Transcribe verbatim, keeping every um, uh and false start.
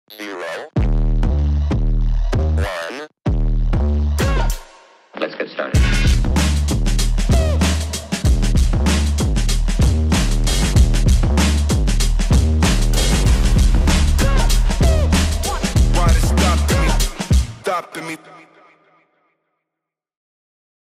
Zero. One. Let's get started. Why they stopping me? Stopping me.